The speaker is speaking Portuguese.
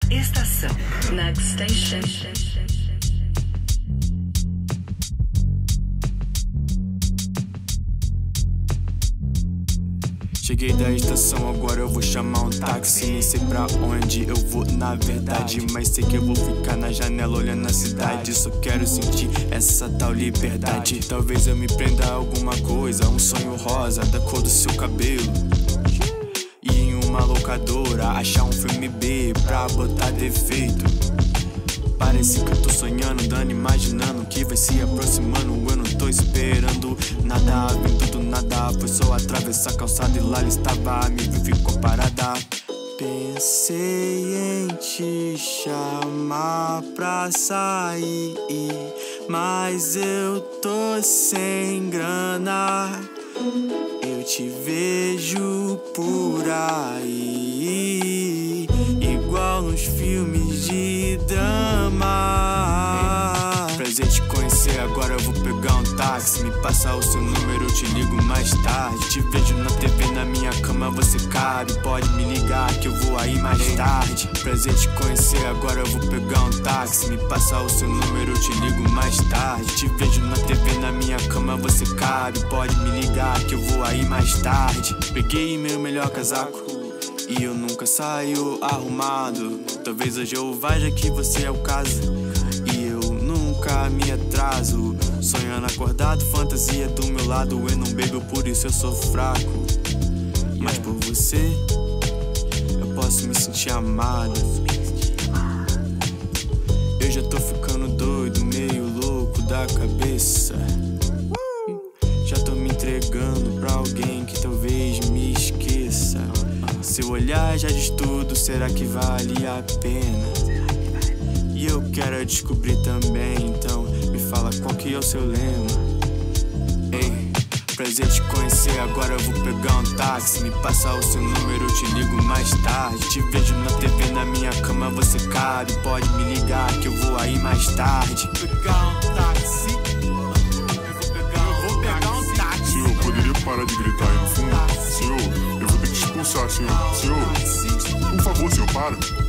Estação. Next station. Cheguei da estação, agora eu vou chamar um táxi. Nem sei pra onde eu vou na verdade, mas sei que eu vou ficar na janela olhando a cidade. Só quero sentir essa tal liberdade. Talvez eu me prenda a alguma coisa, um sonho rosa da cor do seu cabelo. E em uma locadora achar um filme B pra botar defeito. Parece que eu tô sonhando, dando, imaginando que vai se aproximando. Eu não tô esperando nada, vindo do nada. Foi só atravessar a calçada e lá ela estava, me viu, ficou parada. Pensei em te chamar pra sair, mas eu tô sem grana. Eu te vejo por aí, igual nos filmes de drama. Prazer te conhecer, agora eu vou pegar um táxi. Me passa o seu número, eu te ligo mais tarde. Te vejo na TV, na minha cama você cabe. Pode me ligar que eu vou aí mais tarde. Prazer te conhecer, agora eu vou pegar um táxi. Me passa o seu número, eu te ligo mais tarde. Te vejo na TV, na minha cama você cabe. Pode me ligar que eu vou aí mais tarde. Peguei meu melhor casaco e eu nunca saio arrumado. Talvez hoje eu vá, já que você é o caso, e eu nunca me atraso. Sonhando acordado, fantasia do meu lado. Eu não bebo, por isso eu sou fraco, mas por você eu posso me sentir amado. Eu já tô ficando doido, meio louco da cabeça. Já tô me entregando pra alguém que talvez me esqueça. Seu olhar já diz tudo, será que vale a pena? E eu quero descobrir também, então me fala qual que é o seu lema. Ei, prazer te conhecer, agora eu vou pegar um táxi. Me passa o seu número, eu te ligo mais tarde. Te vejo na TV, na minha cama você cabe. Pode me ligar que eu vou aí mais tarde. Pegar um táxi. Senhor, poderia parar de gritar aí no fundo? Senhor, eu vou ter que expulsar, senhor. Senhor, por favor, senhor, para.